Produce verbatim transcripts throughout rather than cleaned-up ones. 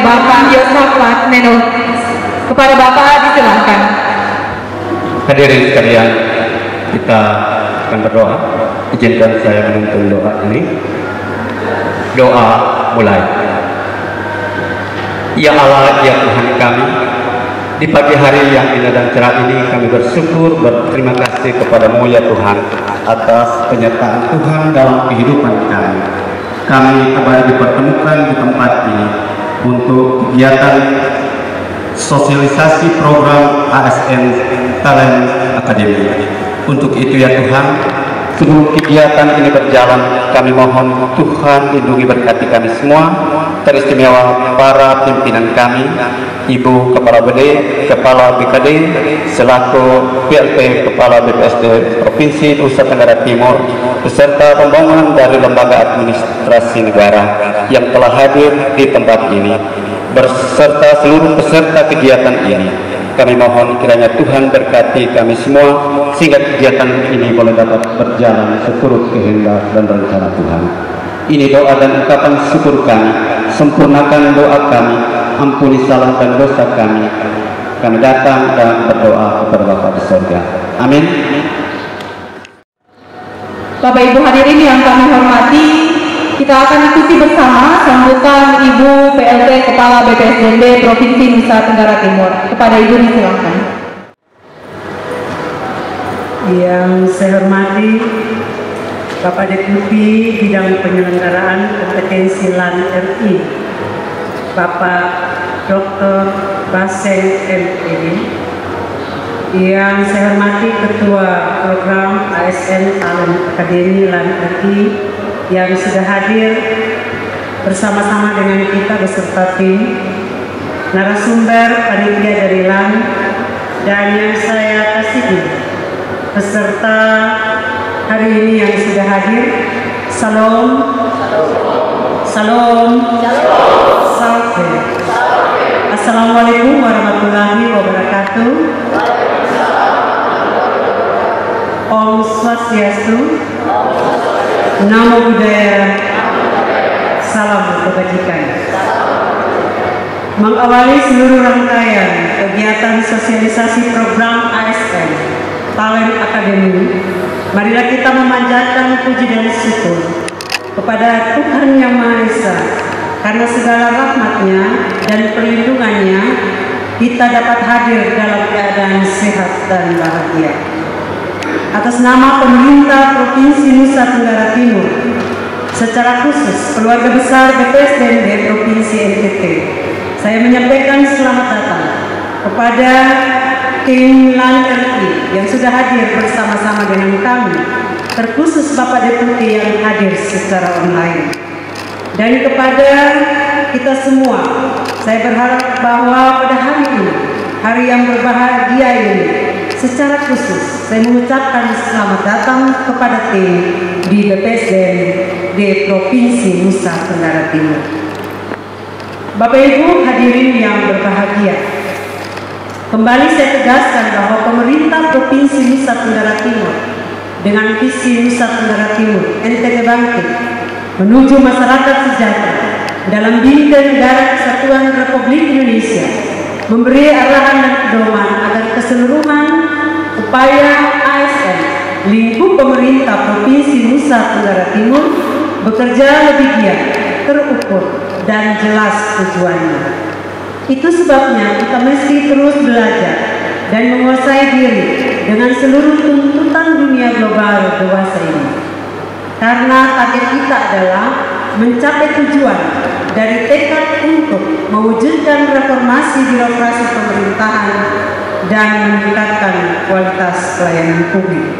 Bapak Yosafat Neno. Kepada Bapak disilahkan. Hadirin sekalian, kita akan berdoa. Izinkan saya menuntun doa ini. Doa mulai. Ya Allah, ya Tuhan kami, di pagi hari yang indah dan cerah ini kami bersyukur, berterima kasih kepadamu ya Tuhan atas penyertaan Tuhan dalam kehidupan kami. Kami kembali dipertemukan di tempat ini untuk kegiatan sosialisasi program A S N Talent Academy. Untuk itu ya Tuhan, sebelum kegiatan ini berjalan, kami mohon Tuhan lindungi berkati kami semua, teristimewa para pimpinan kami, Ibu Kepala B D, Kepala B K D, selaku P L P Kepala B P S D Provinsi Nusa Tenggara Timur, beserta pembangunan dari lembaga administrasi negara yang telah hadir di tempat ini, berserta seluruh peserta kegiatan ini. Kami mohon kiranya Tuhan berkati kami semua sehingga kegiatan ini boleh dapat berjalan seturut kehendak dan rencana Tuhan. Ini doa dan ungkapan syukur kami. Sempurnakan doa kami, ampuni salah dan dosa kami. Kami datang dan berdoa kepada Bapa di surga. Amin. Bapak Ibu hadirin yang kami hormati, kita akan ikuti bersama sambutan Ibu P L T Kepala B P S D M D Provinsi Nusa Tenggara Timur. Kepada Ibu disilakan. Yang saya hormati Bapak Deputi Bidang Penyelenggaraan Kompetensi L A N R I, Bapak Doktor Baseng M Ed. Yang saya hormati Ketua Program A S N Talent Academy L A N R I yang sudah hadir bersama-sama dengan kita beserta tim, narasumber panitia dari L A N, dan yang saya kasihi peserta hari ini yang sudah hadir. Salam, salam, salam. Assalamualaikum warahmatullahi wabarakatuh. Om Swastiastu, Namo Buddhaya, salam kebajikan. Mengawali seluruh rangkaian kegiatan sosialisasi program A S N Talent Academy, marilah kita memanjatkan puji dan syukur kepada Tuhan Yang Maha Esa, karena segala rahmat-Nya dan perlindungannya kita dapat hadir dalam keadaan sehat dan bahagia. Atas nama pemerintah Provinsi Nusa Tenggara Timur, secara khusus keluarga besar B P S D M D Provinsi N T T, saya menyampaikan selamat datang kepada tim L A N R I yang sudah hadir bersama-sama dengan kami, terkhusus Bapak Deputi yang hadir secara online. Dan kepada kita semua, saya berharap bahwa pada hari ini, hari yang berbahagia ini, secara khusus saya mengucapkan selamat datang kepada tim di B P S D M D Provinsi Nusa Tenggara Timur. Bapak Ibu hadirin yang berbahagia, kembali saya tegaskan bahwa pemerintah Provinsi Nusa Tenggara Timur dengan visi Nusa Tenggara Timur N T T Bangkit menuju masyarakat sejahtera dalam bingkai negara kesatuan Republik Indonesia, memberi arahan dan pedoman agar keseluruhan upaya A S N lingkup pemerintah Provinsi Nusa Tenggara Timur bekerja lebih giat, terukur, dan jelas tujuannya. Itu sebabnya kita mesti terus belajar dan menguasai diri dengan seluruh tuntutan dunia global dewasa ini. Karena target kita adalah mencapai tujuan dari tekad untuk mewujudkan reformasi birokrasi pemerintahan dan meningkatkan kualitas pelayanan publik.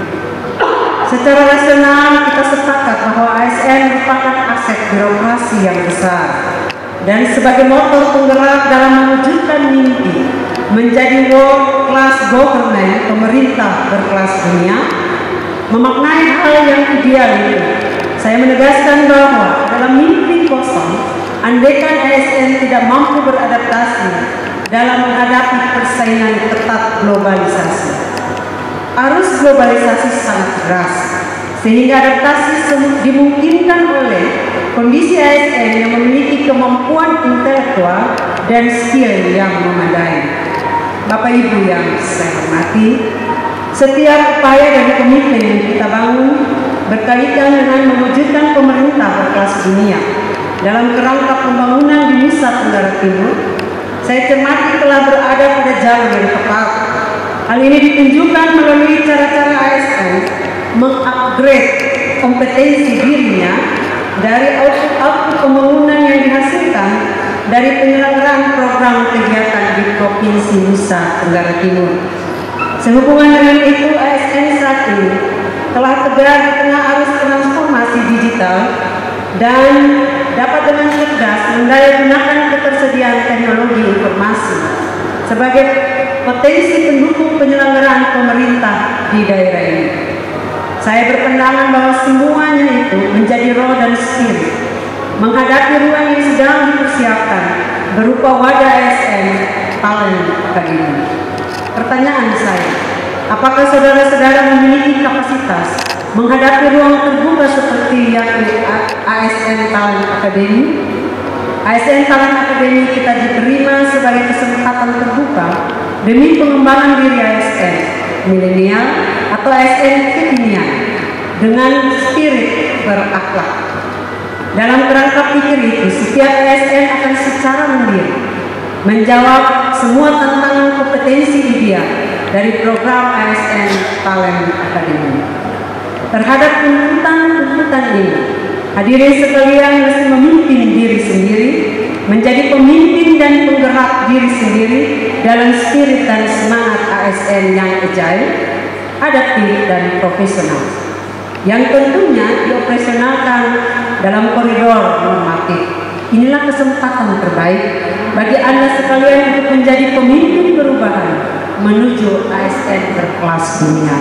Secara rasional kita sepakat bahwa A S N merupakan aset birokrasi yang besar dan sebagai motor penggerak dalam mewujudkan mimpi menjadi world class government, pemerintah berkelas dunia. Memaknai hal yang ideal ini, saya menegaskan bahwa dalam mimpi kosong, andaikan A S N tidak mampu beradaptasi dalam menghadapi persaingan ketat globalisasi. Arus globalisasi sangat keras, sehingga adaptasi dimungkinkan oleh kondisi A S N yang memiliki kemampuan intelektual dan skill yang memadai. Bapak Ibu yang saya hormati, setiap upaya dan komitmen yang kita bangun berkaitan dengan mewujudkan pemerintah berkelas dunia dalam kerangka pembangunan di Nusa Tenggara Timur, saya cermati telah berada pada jalur yang tepat. Hal ini ditunjukkan melalui cara-cara A S N mengupgrade kompetensi dirinya dari output-output pembangunan yang dihasilkan dari penyelenggaraan program kegiatan di Provinsi Nusa Tenggara Timur. Sehubungan dengan itu, A S N saat ini telah tegar di tengah arus transformasi digital dan dapat dengan cerdas mendaya-gunakan ketersediaan teknologi informasi sebagai potensi pendukung penyelenggaraan pemerintah di daerah ini. Saya berpandangan bahwa semuanya itu menjadi roh dan spirit menghadapi ruang yang sedang dipersiapkan berupa wadah A S N Talent Academy. Pertanyaan saya, apakah saudara-saudara memiliki kapasitas menghadapi ruang terbuka seperti yang A S N Talent Academy? A S N Talent Academy kita diterima sebagai kesempatan terbuka demi pengembangan diri A S N milenial atau A S N kekinian dengan spirit berakhlak. Dalam kerangka pikir itu, setiap A S N akan secara mandiri menjawab semua tantangan kompetensi dia dari program A S N Talent Academy. Terhadap tuntutan-tuntutan ini, hadirin sekalian mesti memimpin diri sendiri, menjadi pemimpin dan penggerak diri sendiri dalam spirit dan semangat A S N yang agile, adaptif dan profesional, yang tentunya dioperasionalkan dalam koridor normatif. Inilah kesempatan terbaik bagi Anda sekalian untuk menjadi pemimpin perubahan menuju A S N berkelas dunia.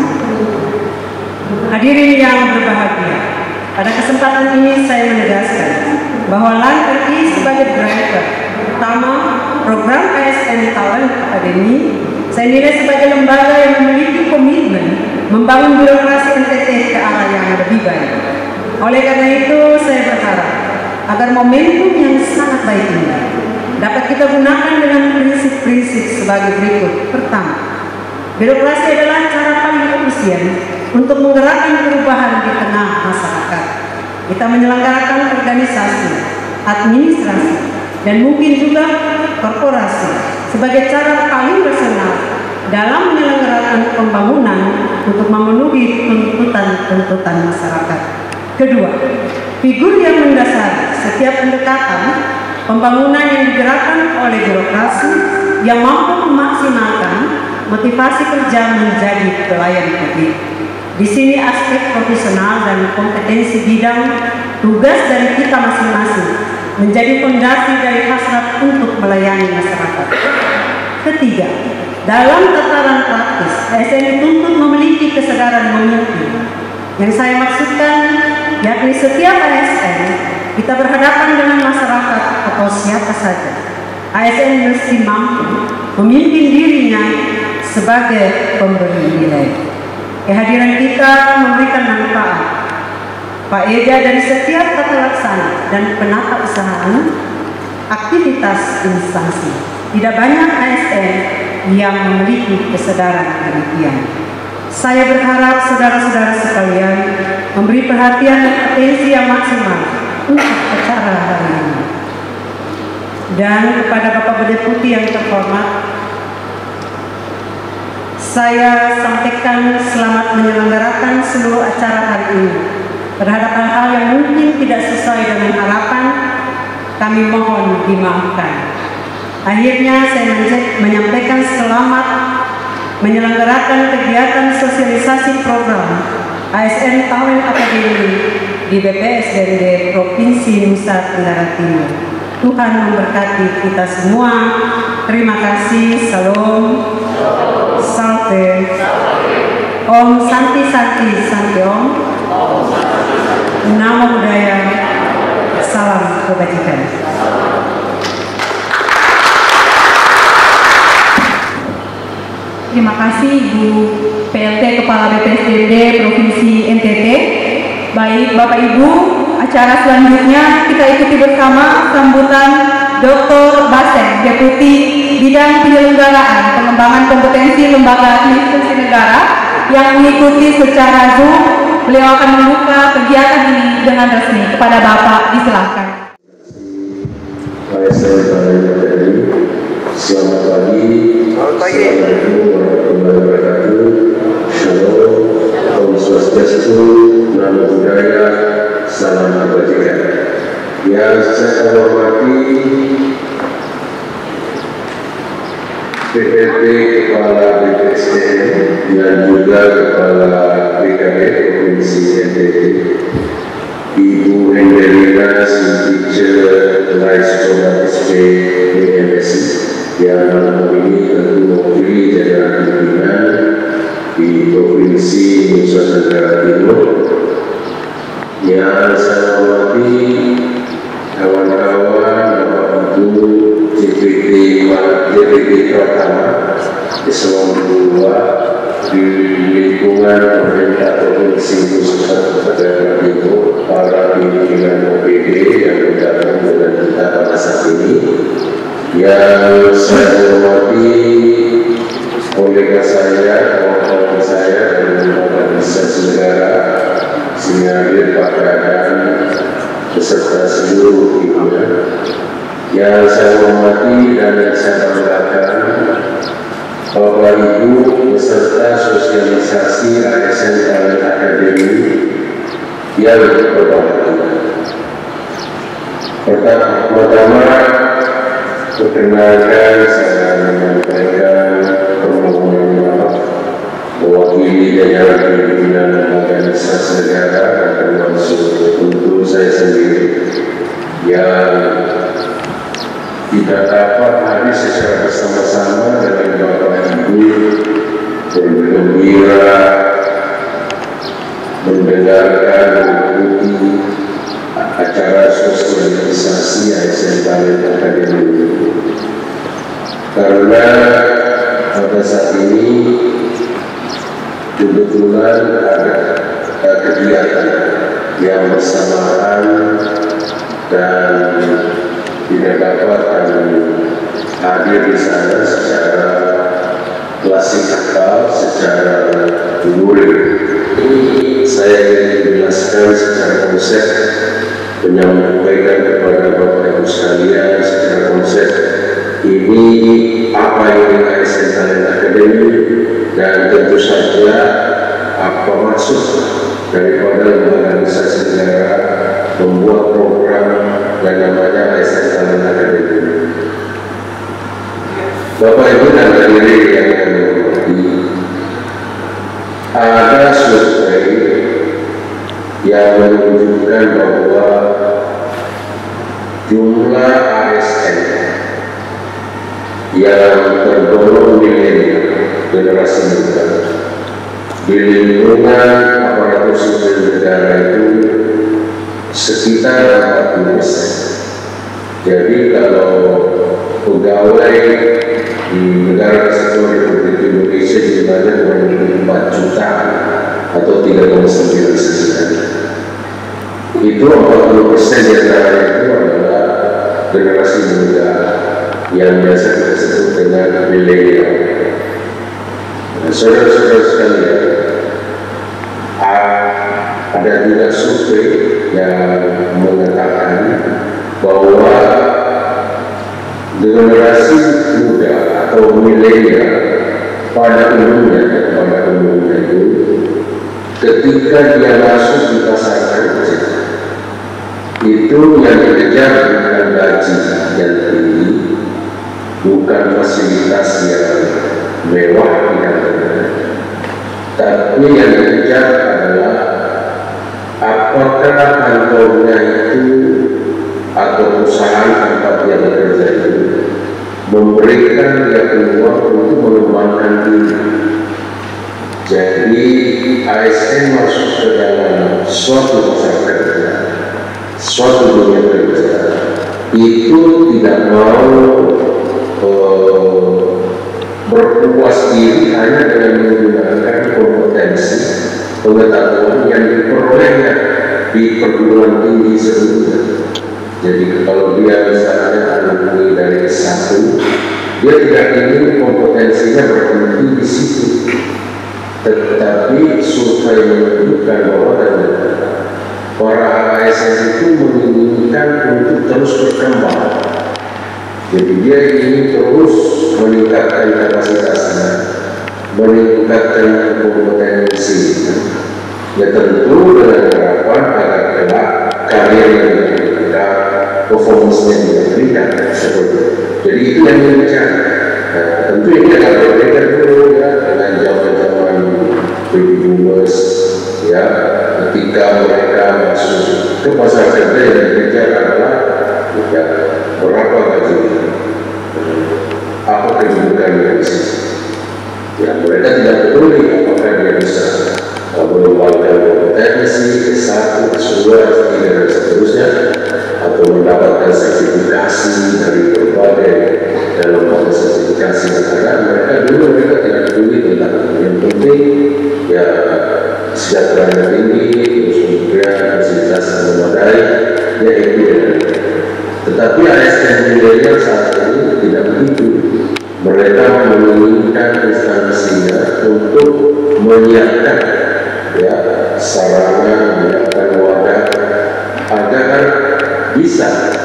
Hadirin yang berbahagia, pada kesempatan ini saya menegaskan bahwa L A N R I sebagai driver utama program A S N Talent Academy, saya nilai sebagai lembaga yang memiliki komitmen membangun birokrasi N T T ke arah yang lebih baik. Oleh karena itu, saya berharap agar momentum yang sangat baik ini dapat kita gunakan dengan prinsip-prinsip sebagai berikut. Pertama, birokrasi adalah cara paling efisien untuk menggerakkan perubahan di tengah masyarakat. Kita menyelenggarakan organisasi, administrasi, dan mungkin juga korporasi sebagai cara paling rasional dalam menyelenggarakan pembangunan untuk memenuhi tuntutan-tuntutan masyarakat. Kedua, figur yang mendasari setiap pendekatan pembangunan yang digerakkan oleh birokrasi yang mampu memaksimalkan motivasi kerja menjadi pelayan publik. Di sini aspek profesional dan kompetensi bidang tugas dari kita masing-masing menjadi fondasi dari hasrat untuk melayani masyarakat. Ketiga, dalam tataran praktis, A S N dituntut memiliki kesadaran memimpin. Yang saya maksudkan, yakni setiap A S N kita berhadapan dengan masyarakat atau siapa saja. A S N mesti mampu memimpin dirinya sebagai pemberi nilai. Kehadiran kita memberikan manfaat, faedah dari setiap tata laksana dan penata usahaan aktivitas instansi. Tidak banyak A S N yang memiliki kesadaran demikian. Saya berharap saudara-saudara sekalian memberi perhatian dan atensi yang maksimal untuk acara hari ini. Dan kepada Bapak Deputi yang terhormat, saya sampaikan selamat menyelenggarakan seluruh acara hari ini. Terhadap hal-hal yang mungkin tidak sesuai dengan harapan, kami mohon dimaafkan. Akhirnya saya menyampaikan selamat menyelenggarakan kegiatan sosialisasi program A S N Talent Academy di B P S D N D Provinsi Nusa Tenggara Timur. Tuhan memberkati kita semua. Terima kasih. Salam. Salve. Om Santi Santi Santi Om. Namo Buddhaya. Salam kebajikan. Terima kasih Ibu P L T Kepala B P S D N D Provinsi N T T. Baik Bapak Ibu, acara selanjutnya kita ikuti bersama sambutan Doktor Baseng, Deputi Bidang Penyelenggaraan Pengembangan Kompetensi Lembaga Administrasi Negara, yang mengikuti secara Zoom. Beliau akan membuka kegiatan ini dengan resmi. Kepada Bapak disilahkan. Selamat pagi. Selamat pagi. Assalamualaikum warahmatullahi wabarakatuh. Shalom. Om Swastiastu. Namo Buddhaya. Salam kebajikan. Yang saya hormati P P T Kepala B P S D M dan juga Kepala B K D Provinsi N T T, Ibu Hendelina Sintice Vice Provost S P B M S I, yang malam ini tentu mewakili jajaran pimpinan di Provinsi Nusa Tenggara Timur. Yang saya hormati kawan-kawan, Bapak Ibu J P T J P T Pratama Eselon dua di lingkungan pemerintah Provinsi Nusa Tenggara Timur, para pimpinan O P D yang bergabung dengan kita pada saat ini. Yang saya hormati kolega saya, kawan-kawan saya dari organisasi negara, Sinyadir Pak Kadang, beserta seluruh pimpinan. Yang saya hormati dan yang saya banggakan, Bapak Ibu beserta sosialisasi A S N Talent Academy yang berbahagia. Pertama-tama, perkenalkan saya menyampaikan permohonan maaf mewakili jajaran pimpinan organisasi negara dan termasuk untuk saya sendiri yang tidak dapat hadir secara bersama-sama dengan Bapak Ibu bergembira mendengarkan dan mengikuti acara sosialisasi A S N Talent Academy. Karena pada saat ini kebetulan ada kegiatan yang bersamaan dan tidak dapat kami hadir di sana secara klasikal, secara luring. Ini saya ingin menjelaskan secara konsep, menyampaikan kepada Bapak Ibu sekalian secara konsep ini apa yang A S N Talent Academy, dan tentu saja apa maksud daripada organisasi negara membuat program yang namanya A S N Talent Academy. Bapak Ibu dan hadirin yang kami hormati, ada survei yang menunjukkan bahwa jumlah A S N yang tergolong milenial, generasi muda, di lingkungan aparatur sipil negara itu sekitar empat puluh persen. Jadi kalau pegawai di negara kesatuan Republik Indonesia jumlahnya kurang lebih empat juta atau tiga koma sembilan sekian, itu empat puluh persen di antara itu adalah generasi muda yang biasa kita sebut dengan milenial. Nah, saudara-saudara sekalian, ada juga survei yang mengatakan bahwa generasi muda atau milenial pada umumnya pada umumnya itu ketika dia masuk di pasar kerja itu yang dikejar bukan gaji yang tinggi, bukan fasilitas yang mewah yang benar, tapi yang dikejar adalah apakah kantornya itu atau usaha tempat dia bekerja itu memberikan dia peluang untuk mengembangkan diri. Jadi A S N masuk ke dalam suatu pasar kerja, suatu dunia kerja, itu tidak mau uh, berpuas diri hanya dengan menggunakan kompetensi pengetahuan yang diperolehnya di perguruan tinggi sebelumnya, Jadi kalau dia misalnya alumni dari S satu, dia tidak ingin kompetensinya berhenti di situ, tetapi survei menunjukkan bahwa para A S N itu menginginkan untuk terus berkembang. Jadi dia ingin terus meningkatkan kapasitasnya, meningkatkan kompetensi. Ya tentu dengan harapan agar kelak karir yang diberikan, performance yang diberikan seperti. Jadi itu yang diberikan. Nah, tentu ini akan berbeda dulu ya dengan zaman-zaman baby boomers ya, ketika mereka masuk ke pasar kerja yang bekerja adalah ya, berapa gaji, apa kedudukan yang di situ. Ya mereka tidak peduli apakah dia bisa mengembangkan kompetensi S satu, S dua, S tiga dan seterusnya, atau mendapatkan sertifikasi dari berbagai dalam lembaga sertifikasi negara. Mereka dulu mereka tidak peduli tentang yang penting ya kesejahteraan tinggi, terus kemudian fasilitas yang memadai, ya itu ya. Tetapi A S N milenial saat ini tidak begitu. Mereka menginginkan instansinya untuk menyiapkan ya sarana, menyiapkan wadah agar bisa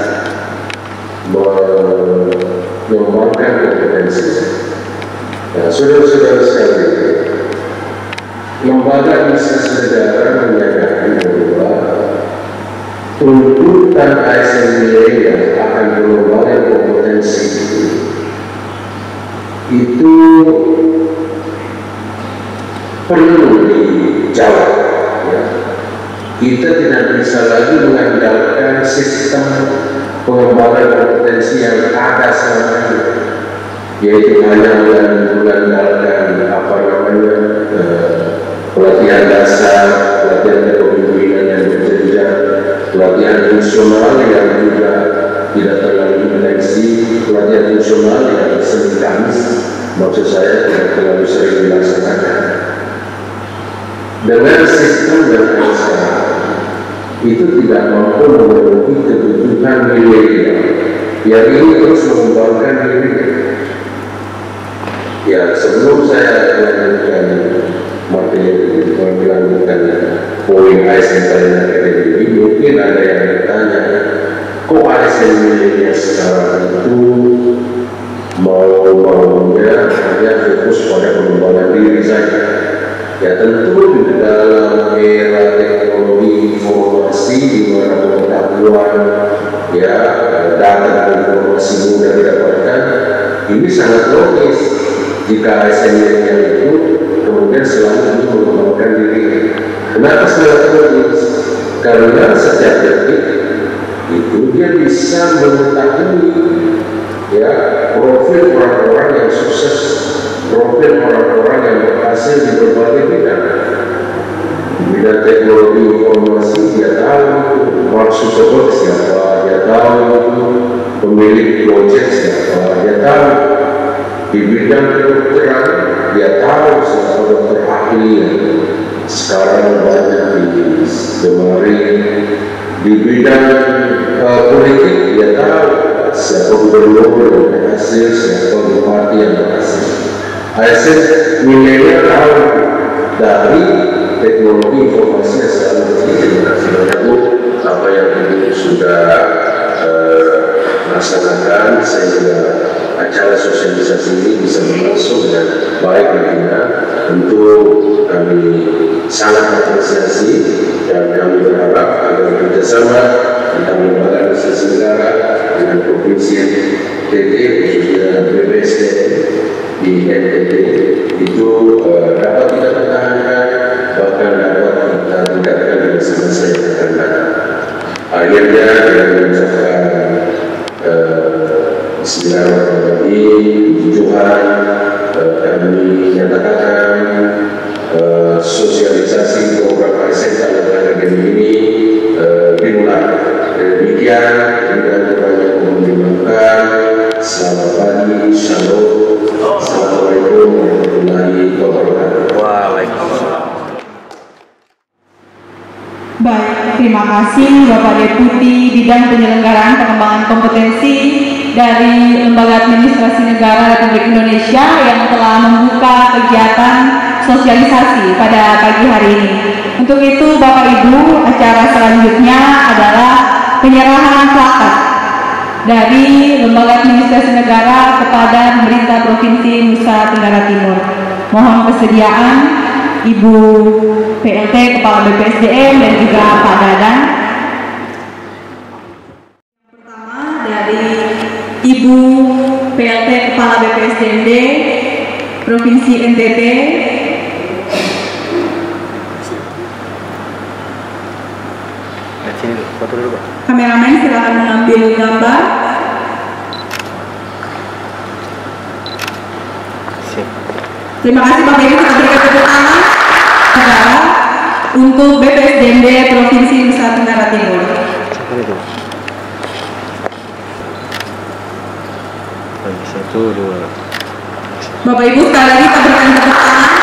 mengembangkan kompetensinya. Nah, saudara-saudara sekalian, lembaga administrasi negara menyatakan bahwa tuntutan A S N milenial akan pengembangan kompetensi itu itu perlu dijawab ya. Kita tidak bisa lagi mengandalkan sistem pengembangan kompetensi yang ada selama ini, yaitu hanya mengandalkan apa namanya eh, pelatihan dasar, pelatihan kepemimpinan yang berjenjang, pelatihan fungsional yang juga tidak terlalu intensif, pelatihan fungsional yang simultanis, maksud saya tidak terlalu sering dilaksanakan. Dengan sistem yang ada sekarang itu tidak mampu memenuhi kebutuhan milenial yang ini terus mengembangkan dirinya. Ya sebelum saya melanjutkan materi melanjutkan poin A S N Talent Academy ini, mungkin ada yang bertanya, kok A S N milenial sekarang itu mau-maunya hanya fokus pada pengembangan diri saja? Ya tentu di dalam era teknologi informasi di mana pengetahuan ya data dan informasi mudah didapatkan, ini sangat logis jika A S N milenial itu kemudian selalu ini mengembangkan dirinya. Kenapa sangat logis? Karena setiap detik itu dia bisa mengetahui ya profil orang-orang yang sukses, profil orang-orang yang berhasil di berbagai bidang. Di bidang teknologi informasi dia tahu Mark Zuckerberg siapa, dia tahu pemilik Gojek siapa, dia tahu. Di bidang kedokteran dia tahu siapa dokter ahli yang sekarang banyak digemari. Di bidang uh, politik dia tahu siapa gubernur yang berhasil, siapa bupati yang berhasil. A S N milenial tahu dari teknologi informasi yang selalu bergenerasi. Itu apa yang ibu sudah uh, laksanakan sehingga acara sosialisasi ini bisa berlangsung dengan baik nantinya. Tentu kami sangat apresiasi dan kami berharap agar kerjasama antara lembaga administrasi negara dengan provinsi T T khususnya B P S D di N T T itu uh, dapat kita pertahankan, bahkan dapat kita tingkatkan di masa-masa yang akan datang. Akhirnya dengan mengucapkan uh, Bismillahirrahmanirrahim, puji Tuhan, uh, kami nyatakan uh, sosialisasi program A S N Talent Academy ini uh, dimulai. Demikian dengan banyak mengucapkan selamat pagi, shalom, assalamualaikum warahmatullahi wabarakatuh. Waalaikumsalam. Baik. terima kasih Bapak Deputi Bidang Penyelenggaraan Pengembangan Kompetensi dari Lembaga Administrasi Negara Republik Indonesia yang telah membuka kegiatan sosialisasi pada pagi hari ini. Untuk itu Bapak Ibu, acara selanjutnya adalah penyerahan plakat dari Lembaga Administrasi Negara kepada pemerintah Provinsi Nusa Tenggara Timur. Mohon kesediaan Ibu P L T Kepala B P S D M dan juga Pak Dadan. Pertama dari Ibu P L T Kepala B P S D M D Provinsi N T T. Kameramen silakan mengambil gambar. Terima kasih Bapak Ibu, kita berikan tepuk tangan negara untuk B P S D M D Provinsi Nusa Tenggara Timur. Satu, dua. Bapak Ibu sekali lagi kita berikan tepuk tangan.